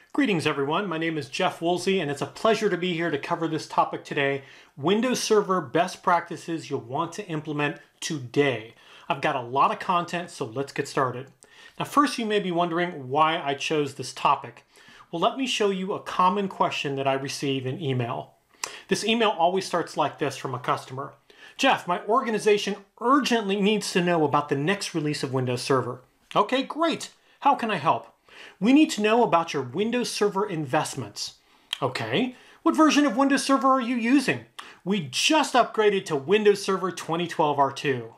Greetings everyone, my name is Jeff Woolsey and it's a pleasure to be here to cover this topic today, Windows Server best practices you'll want to implement today. I've got a lot of content, so let's get started. Now first you may be wondering why I chose this topic. Well, let me show you a common question that I receive in email. This email always starts like this from a customer. Jeff, my organization urgently needs to know about the next release of Windows Server. Okay, great. How can I help? We need to know about your Windows Server investments. Okay, what version of Windows Server are you using? We just upgraded to Windows Server 2012 R2.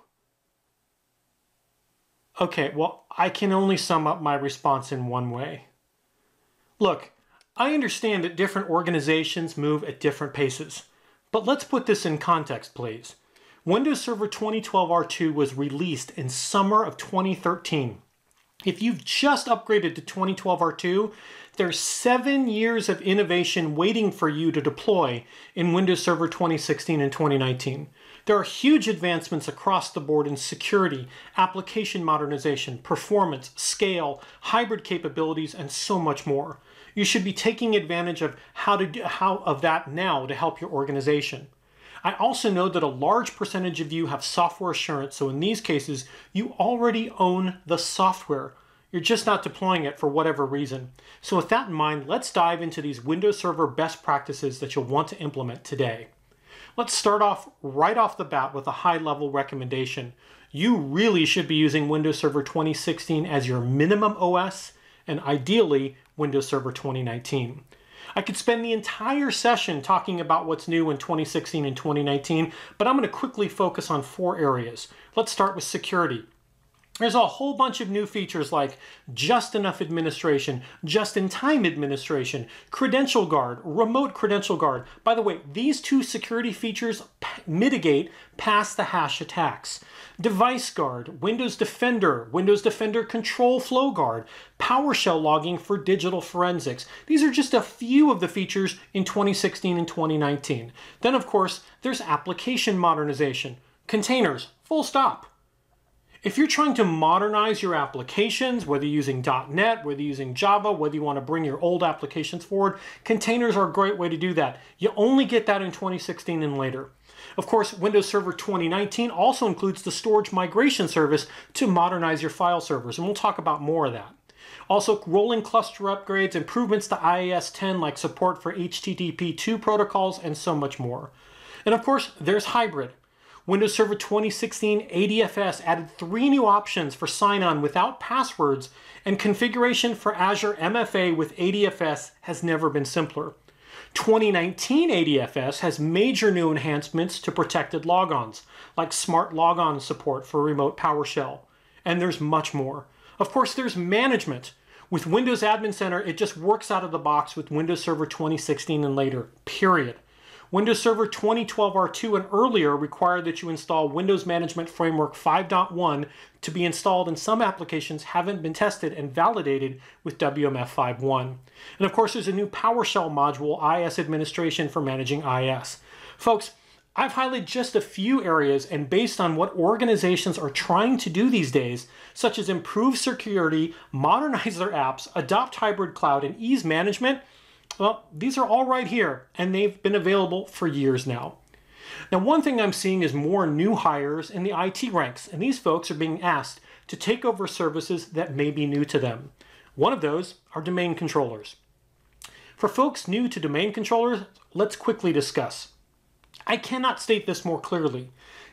Okay, well, I can only sum up my response in one way. Look, I understand that different organizations move at different paces, but let's put this in context, please. Windows Server 2012 R2 was released in summer of 2013. If you've just upgraded to 2012 R2, there's 7 years of innovation waiting for you to deploy in Windows Server 2016 and 2019. There are huge advancements across the board in security, application modernization, performance, scale, hybrid capabilities, and so much more. You should be taking advantage of that now to help your organization. I also know that a large percentage of you have software assurance, so in these cases, you already own the software. You're just not deploying it for whatever reason. So with that in mind, let's dive into these Windows Server best practices that you'll want to implement today. Let's start off right off the bat with a high-level recommendation. You really should be using Windows Server 2016 as your minimum OS, and ideally, Windows Server 2019. I could spend the entire session talking about what's new in 2016 and 2019, but I'm going to quickly focus on 4 areas. Let's start with security. There's a whole bunch of new features like just enough administration, just-in-time administration, credential guard, remote credential guard. By the way, these 2 security features mitigate past the hash attacks. Device guard, Windows Defender control flow guard, PowerShell logging for digital forensics. These are just a few of the features in 2016 and 2019. Then of course, there's application modernization, containers, full stop. If you're trying to modernize your applications, whether you're using .NET, whether you're using Java, whether you want to bring your old applications forward, containers are a great way to do that. You only get that in 2016 and later. Of course, Windows Server 2019 also includes the storage migration service to modernize your file servers, and we'll talk about more of that. Also, rolling cluster upgrades, improvements to IIS 10 like support for HTTP 2 protocols, and so much more. And of course, there's hybrid. Windows Server 2016 ADFS added 3 new options for sign-on without passwords, and configuration for Azure MFA with ADFS has never been simpler. 2019 ADFS has major new enhancements to protected logons, like smart logon support for remote PowerShell. And there's much more. Of course, there's management. With Windows Admin Center, it just works out of the box with Windows Server 2016 and later, period. Windows Server 2012 R2 and earlier required that you install Windows Management Framework 5.1 to be installed, and some applications haven't been tested and validated with WMF 5.1. And of course, there's a new PowerShell module, IS administration, for managing IS. Folks, I've highlighted just a few areas, and based on what organizations are trying to do these days, such as improve security, modernize their apps, adopt hybrid cloud, and ease management, well, these are all right here, and they've been available for years now. Now, one thing I'm seeing is more new hires in the IT ranks, and these folks are being asked to take over services that may be new to them. One of those are domain controllers. For folks new to domain controllers, let's quickly discuss. I cannot state this more clearly.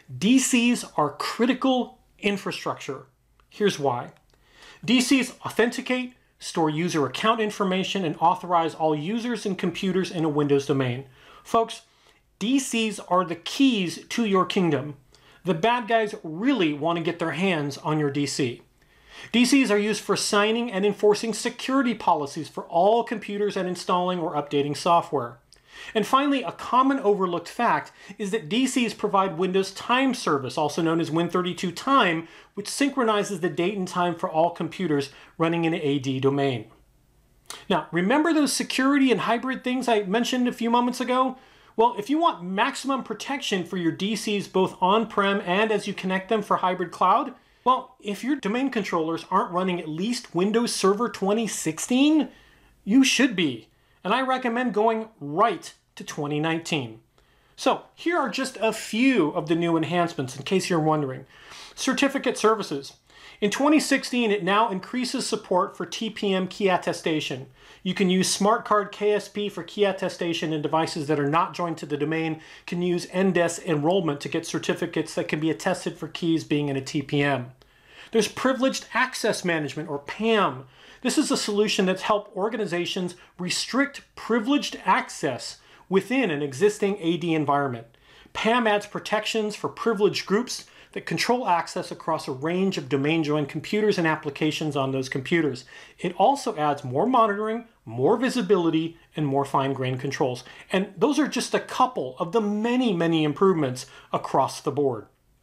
DCs are critical infrastructure. Here's why. DCs authenticate, store user account information, and authorize all users and computers in a Windows domain. Folks, DCs are the keys to your kingdom. The bad guys really want to get their hands on your DC. DCs are used for signing and enforcing security policies for all computers and installing or updating software. And finally, a common overlooked fact is that DCs provide Windows Time Service, also known as Win32 Time, which synchronizes the date and time for all computers running in an AD domain. Now, remember those security and hybrid things I mentioned a few moments ago? Well, if you want maximum protection for your DCs both on-prem and as you connect them for hybrid cloud, well, if your domain controllers aren't running at least Windows Server 2016, You should be, and I recommend going right to 2019. So here are just a few of the new enhancements in case you're wondering. Certificate services. In 2016, it now increases support for TPM key attestation. You can use Smart Card KSP for key attestation, and devices that are not joined to the domain can use NDES enrollment to get certificates that can be attested for keys being in a TPM. There's Privileged Access Management, or PAM. This is a solution that's helped organizations restrict privileged access within an existing AD environment. PAM adds protections for privileged groups that control access across a range of domain-joined computers and applications on those computers. It also adds more monitoring, more visibility, and more fine-grained controls. And those are just a couple of the many, many improvements across the board.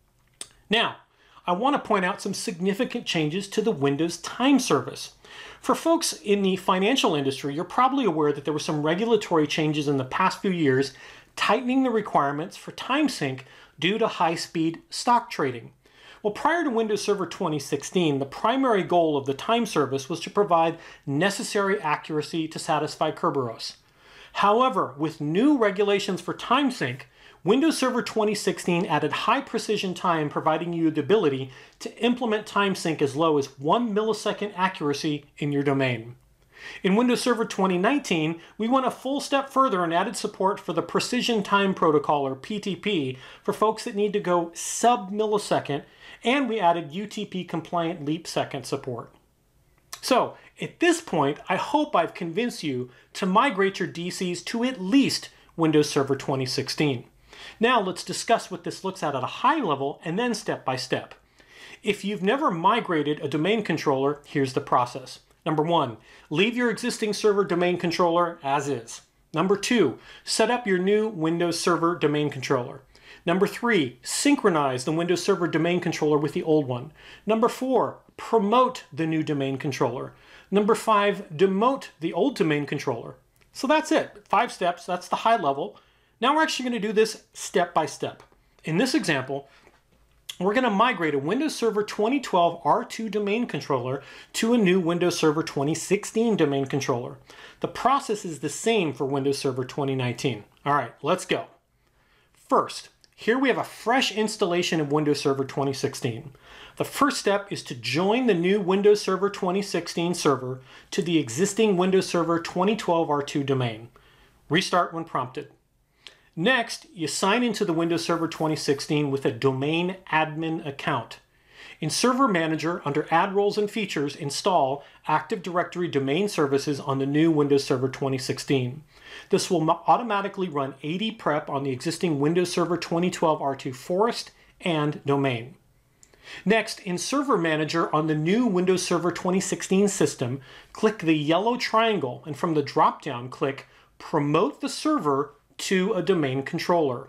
Now, I want to point out some significant changes to the Windows Time Service. For folks in the financial industry, you're probably aware that there were some regulatory changes in the past few years tightening the requirements for time sync due to high-speed stock trading. Well, prior to Windows Server 2016, the primary goal of the time service was to provide necessary accuracy to satisfy Kerberos. However, with new regulations for time sync, Windows Server 2016 added high-precision time, providing you the ability to implement time sync as low as 1 millisecond accuracy in your domain. In Windows Server 2019, we went a full step further and added support for the Precision Time Protocol, or PTP, for folks that need to go sub-millisecond, and we added UTP-compliant leap second support. So, at this point, I hope I've convinced you to migrate your DCs to at least Windows Server 2016. Now let's discuss what this looks at a high level and then step by step. If you've never migrated a domain controller, here's the process. Number 1, leave your existing server domain controller as is. Number 2, set up your new Windows Server domain controller. Number 3, synchronize the Windows Server domain controller with the old one. Number 4, promote the new domain controller. Number 5, demote the old domain controller. So that's it. 5 steps, that's the high level. Now we're actually going to do this step by step. In this example, we're going to migrate a Windows Server 2012 R2 domain controller to a new Windows Server 2016 domain controller. The process is the same for Windows Server 2019. All right, let's go. First, here we have a fresh installation of Windows Server 2016. The first step is to join the new Windows Server 2016 server to the existing Windows Server 2012 R2 domain. Restart when prompted. Next, you sign into the Windows Server 2016 with a domain admin account. In Server Manager, under Add Roles and Features, install Active Directory Domain Services on the new Windows Server 2016. This will automatically run AD prep on the existing Windows Server 2012 R2 Forest and domain. Next, in Server Manager on the new Windows Server 2016 system, click the yellow triangle, and from the drop-down, click Promote the Server to a domain controller.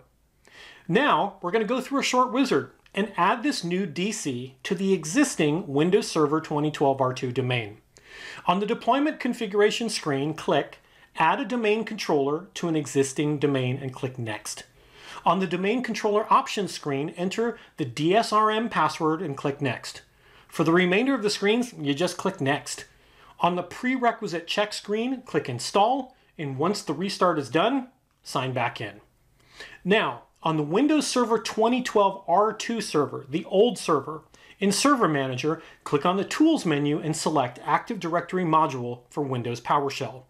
Now, we're going to go through a short wizard and add this new DC to the existing Windows Server 2012 R2 domain. On the deployment configuration screen, click Add a domain controller to an existing domain and click Next. On the domain controller options screen, enter the DSRM password and click Next. For the remainder of the screens, you just click Next. On the prerequisite check screen, click Install, and once the restart is done, sign back in. Now, on the Windows Server 2012 R2 server, the old server, in Server Manager, click on the Tools menu and select Active Directory Module for Windows PowerShell.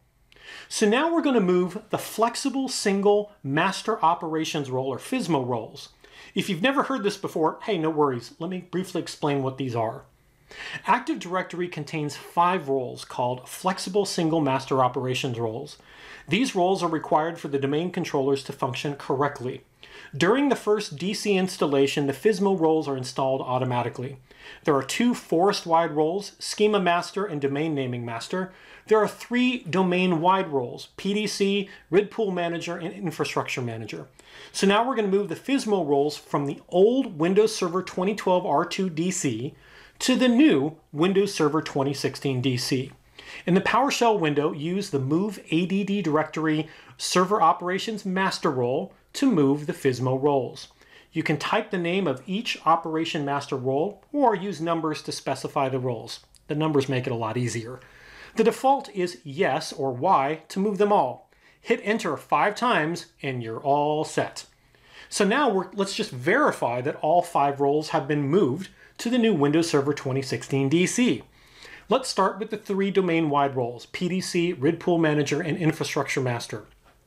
So now we're going to move the Flexible Single Master Operations role, or FSMO roles. If you've never heard this before, hey, no worries. Let me briefly explain what these are. Active Directory contains 5 roles called Flexible Single Master Operations roles. These roles are required for the domain controllers to function correctly. During the first DC installation, the FSMO roles are installed automatically. There are 2 forest-wide roles, Schema Master and Domain Naming Master. There are 3 domain-wide roles, PDC, RID Pool Manager, and Infrastructure Manager. So now we're going to move the FSMO roles from the old Windows Server 2012 R2 DC to the new Windows Server 2016 DC. In the PowerShell window, use the Move ADD Directory Server Operations Master role to move the FSMO roles. You can type the name of each Operation Master role or use numbers to specify the roles. The numbers make it a lot easier. The default is yes or Y to move them all. Hit enter 5 times and you're all set. So now let's just verify that all 5 roles have been moved to the new Windows Server 2016 DC. Let's start with the 3 domain-wide roles, PDC, RID Pool Manager, and Infrastructure Master.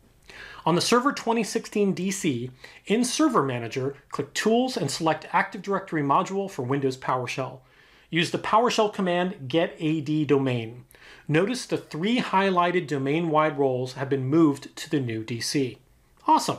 On the Server 2016 DC, in Server Manager, click Tools and select Active Directory Module for Windows PowerShell. Use the PowerShell command get-ad-domain. Notice the 3 highlighted domain-wide roles have been moved to the new DC. Awesome!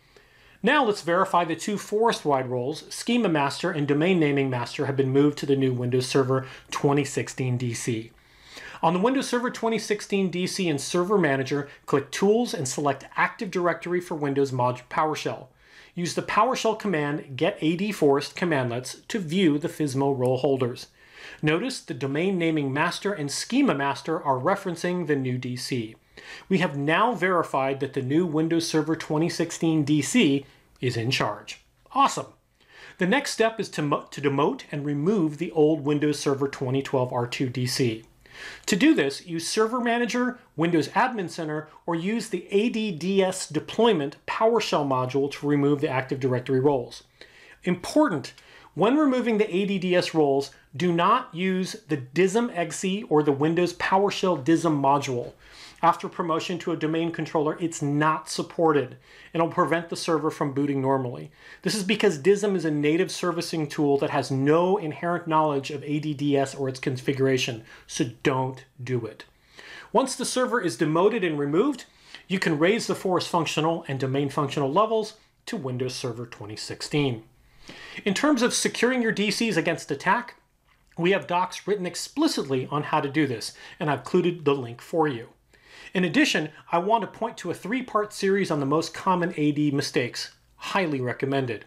Now let's verify the 2 forest-wide roles, Schema Master and Domain Naming Master, have been moved to the new Windows Server 2016 DC. On the Windows Server 2016 DC in Server Manager, click Tools and select Active Directory for Windows PowerShell. Use the PowerShell command get-ad-forest commandlets to view the FSMO role holders. Notice the Domain Naming Master and Schema Master are referencing the new DC. We have now verified that the new Windows Server 2016 DC is in charge. Awesome! The next step is to demote and remove the old Windows Server 2012 R2 DC. To do this, use Server Manager, Windows Admin Center, or use the ADDS Deployment PowerShell module to remove the Active Directory roles. Important! When removing the ADDS roles, do not use the DISM-EXE or the Windows PowerShell DISM module. After promotion to a domain controller, it's not supported, and it'll prevent the server from booting normally. This is because DISM is a native servicing tool that has no inherent knowledge of ADDS or its configuration, so don't do it. Once the server is demoted and removed, you can raise the forest functional and domain functional levels to Windows Server 2016. In terms of securing your DCs against attack, we have docs written explicitly on how to do this, and I've included the link for you. In addition, I want to point to a 3-part series on the most common AD mistakes. Highly recommended.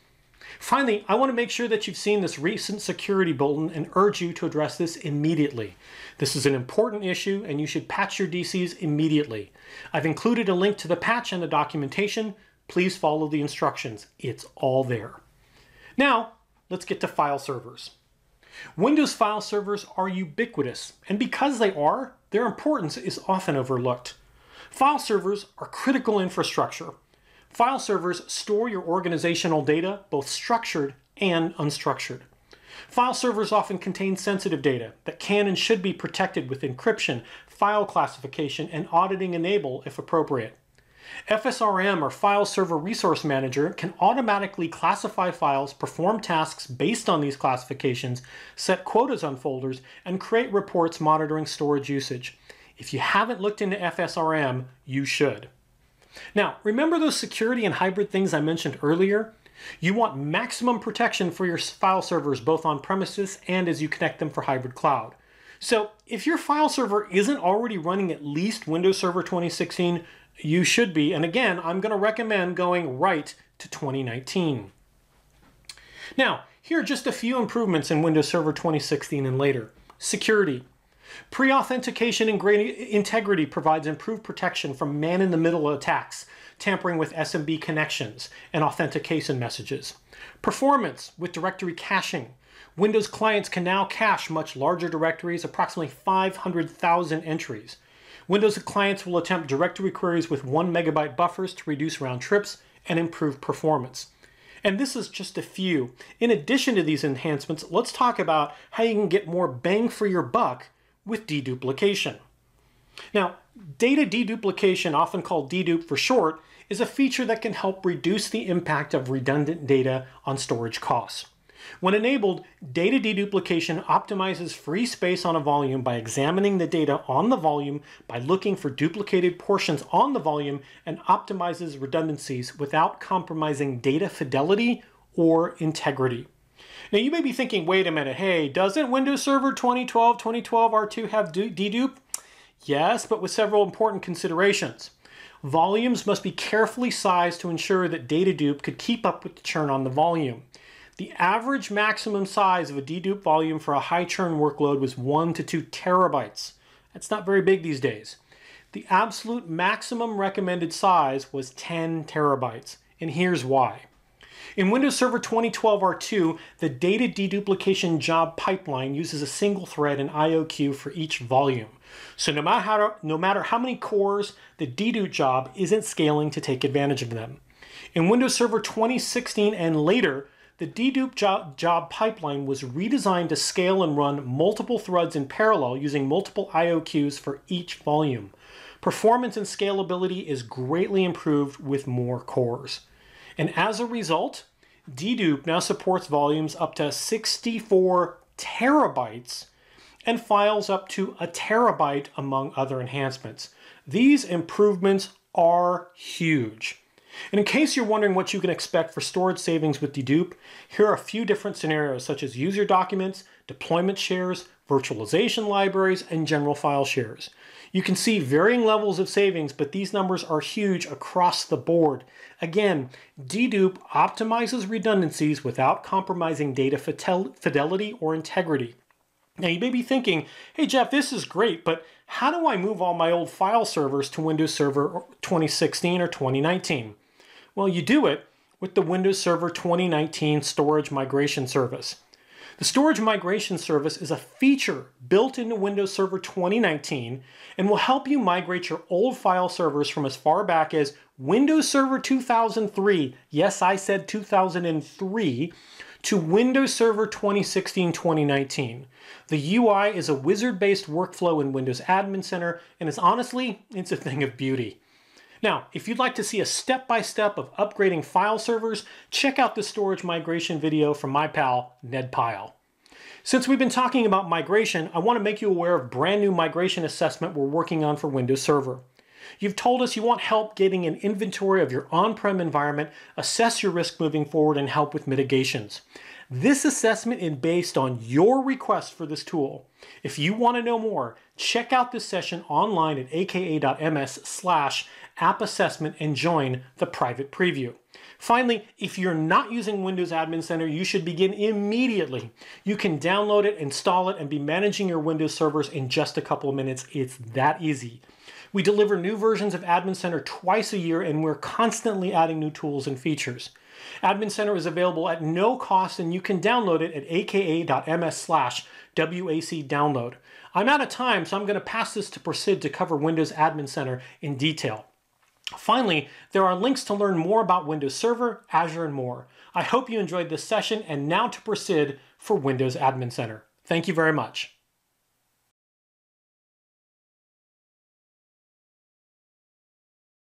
Finally, I want to make sure that you've seen this recent security bulletin and urge you to address this immediately. This is an important issue and you should patch your DCs immediately. I've included a link to the patch and the documentation. Please follow the instructions. It's all there. Now, let's get to file servers. Windows file servers are ubiquitous, and because they are, their importance is often overlooked. File servers are critical infrastructure. File servers store your organizational data, both structured and unstructured. File servers often contain sensitive data that can and should be protected with encryption, file classification, and auditing enable if appropriate. FSRM, or File Server Resource Manager, can automatically classify files, perform tasks based on these classifications, set quotas on folders, and create reports monitoring storage usage. If you haven't looked into FSRM, you should. Now, remember those security and hybrid things I mentioned earlier? You want maximum protection for your file servers both on premises and as you connect them for hybrid cloud. So if your file server isn't already running at least Windows Server 2016, you should be, and again, I'm going to recommend going right to 2019. Now, here are just a few improvements in Windows Server 2016 and later. Security. Pre-authentication integrity provides improved protection from man-in-the-middle attacks, tampering with SMB connections, and authentication messages. Performance with directory caching. Windows clients can now cache much larger directories, approximately 500,000 entries. Windows clients will attempt directory queries with 1 megabyte buffers to reduce round trips and improve performance. And this is just a few. In addition to these enhancements, let's talk about how you can get more bang for your buck with deduplication. Now, data deduplication, often called dedupe for short, is a feature that can help reduce the impact of redundant data on storage costs. When enabled, data deduplication optimizes free space on a volume by examining the data on the volume, by looking for duplicated portions on the volume, and optimizes redundancies without compromising data fidelity or integrity. Now you may be thinking, wait a minute, hey, doesn't Windows Server 2012 R2 have dedupe? Yes, but with several important considerations. Volumes must be carefully sized to ensure that data dupe could keep up with the churn on the volume. The average maximum size of a dedupe volume for a high churn workload was 1 to 2 terabytes. That's not very big these days. The absolute maximum recommended size was 10 terabytes, and here's why. In Windows Server 2012 R2, the data deduplication job pipeline uses a single thread and IO queue for each volume. So no matter how many cores, the dedupe job isn't scaling to take advantage of them. In Windows Server 2016 and later, the dedupe job pipeline was redesigned to scale and run multiple threads in parallel using multiple I/O queues for each volume. Performance and scalability is greatly improved with more cores. And as a result, dedupe now supports volumes up to 64 terabytes and files up to a terabyte, among other enhancements. These improvements are huge. And in case you're wondering what you can expect for storage savings with dedupe, here are a few different scenarios such as user documents, deployment shares, virtualization libraries, and general file shares. You can see varying levels of savings, but these numbers are huge across the board. Again, dedupe optimizes redundancies without compromising data fidelity or integrity. Now you may be thinking, hey Jeff, this is great, but how do I move all my old file servers to Windows Server 2016 or 2019? Well, you do it with the Windows Server 2019 Storage Migration Service. The Storage Migration Service is a feature built into Windows Server 2019 and will help you migrate your old file servers from as far back as Windows Server 2003, yes, I said 2003, to Windows Server 2016-2019. The UI is a wizard-based workflow in Windows Admin Center, and it's a thing of beauty. Now, if you'd like to see a step-by-step of upgrading file servers, check out the storage migration video from my pal, Ned Pyle. Since we've been talking about migration, I want to make you aware of brand new migration assessment we're working on for Windows Server. You've told us you want help getting an inventory of your on-prem environment, assess your risk moving forward, and help with mitigations. This assessment is based on your request for this tool. If you want to know more, check out this session online at aka.ms/appassessment and join the private preview. Finally, if you're not using Windows Admin Center, you should begin immediately. You can download it, install it, and be managing your Windows servers in just a couple of minutes. It's that easy. We deliver new versions of Admin Center twice a year, and we're constantly adding new tools and features. Admin Center is available at no cost, and you can download it at aka.ms/WAC download. I'm out of time, so I'm going to pass this to Prasid to cover Windows Admin Center in detail. Finally, there are links to learn more about Windows Server, Azure, and more. I hope you enjoyed this session, and now to Prasid for Windows Admin Center. Thank you very much.